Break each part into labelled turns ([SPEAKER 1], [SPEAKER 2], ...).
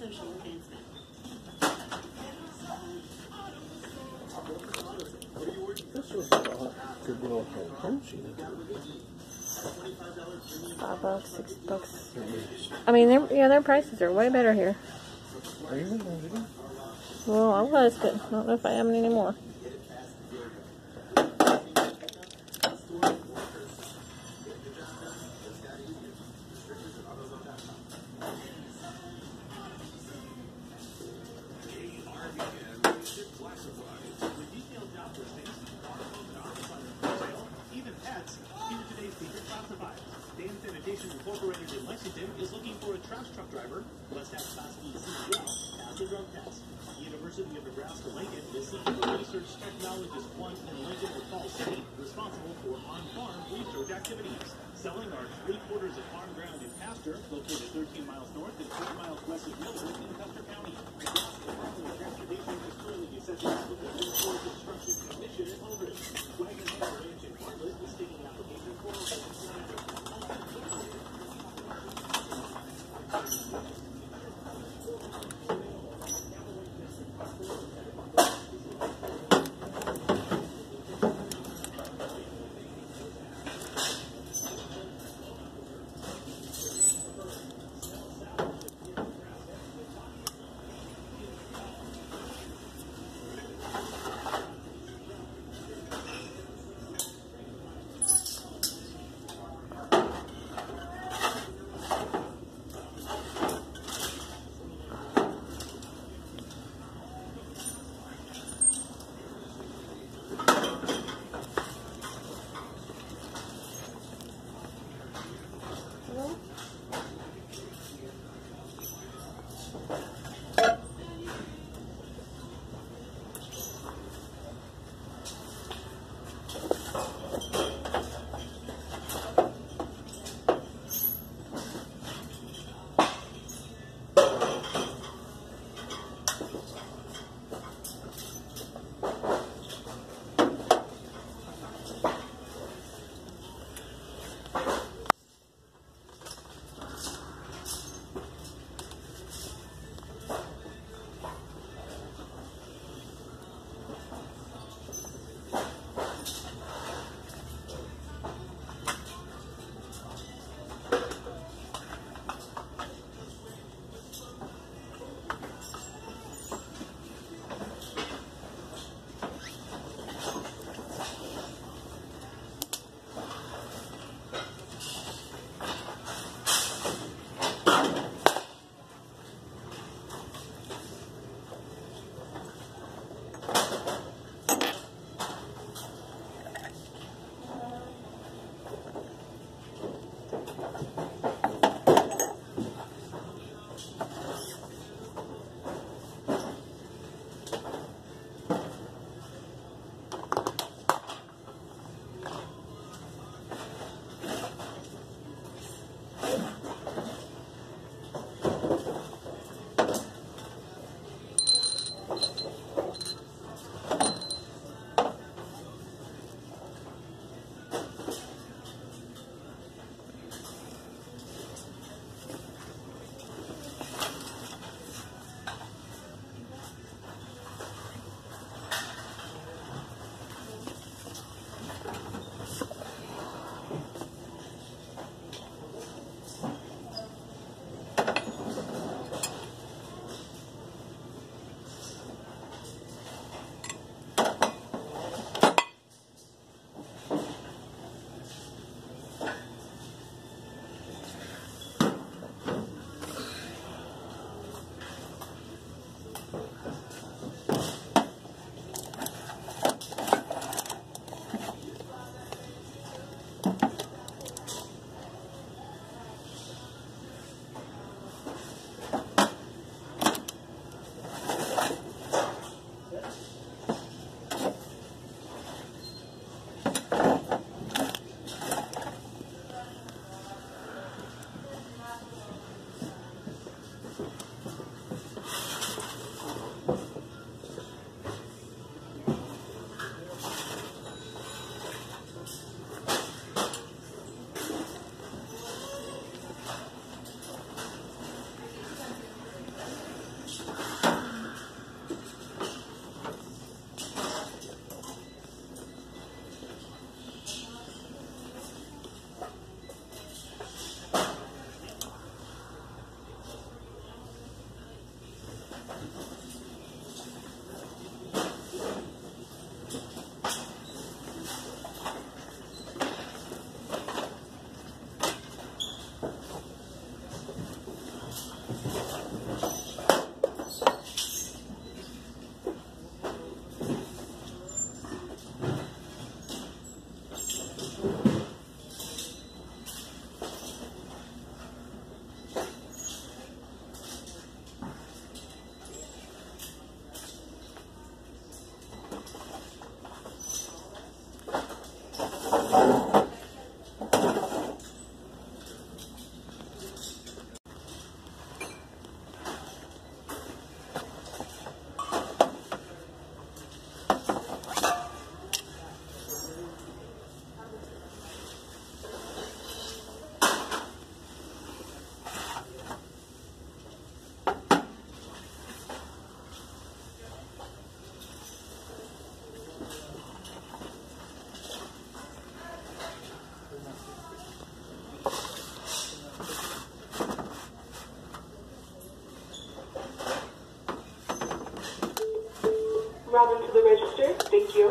[SPEAKER 1] social enhancement.
[SPEAKER 2] This was Goodwill home sheet.
[SPEAKER 3] $5, $6. I mean, their prices are way better here.
[SPEAKER 2] Are you in there?
[SPEAKER 3] Well, I was, but I don't know if I am anymore.
[SPEAKER 1] Incorporated in Lexington is looking for a trash truck driver. Must have Class B CDL, pass the drug test. University of Nebraska Lincoln is seeking a research technologist one in Lincoln or Falls City, responsible for on-farm research activities. Selling are 3/4 of farm ground and pasture, located 13 miles north and 4 miles west of Miller in Custer County. Nebraska Department of Transportation is currently assessing the Goodwill construction commission in Aldridge. Wagner Ranch in Bartlett is taking application for
[SPEAKER 4] Robin to the register. Thank you.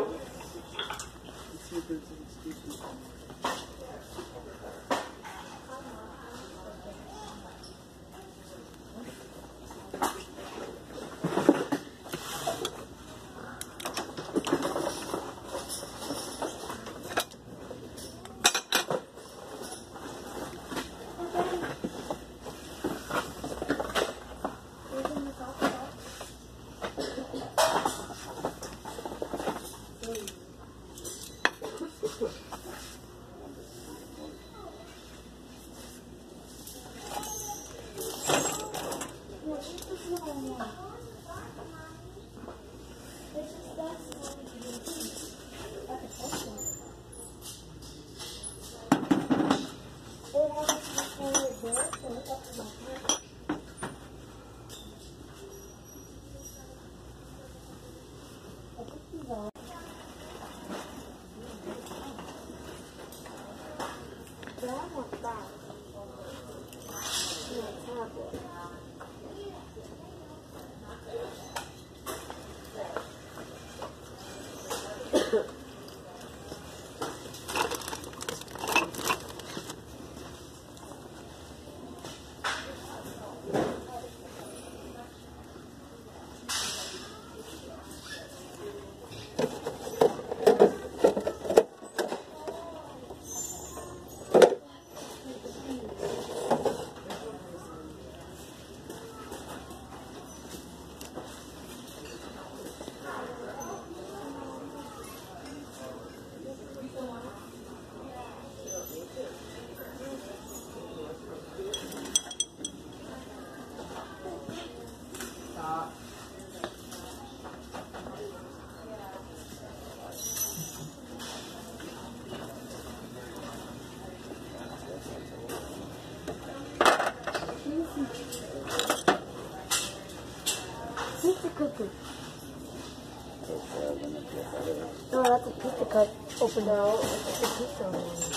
[SPEAKER 3] No, that's a pizza cut. Open now. It's a pizza.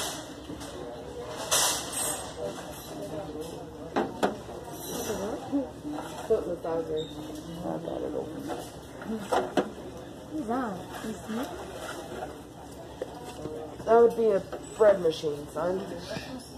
[SPEAKER 5] Foot massager.
[SPEAKER 2] I got it open.
[SPEAKER 3] Who's that? You see?
[SPEAKER 5] That would be a bread machine, son.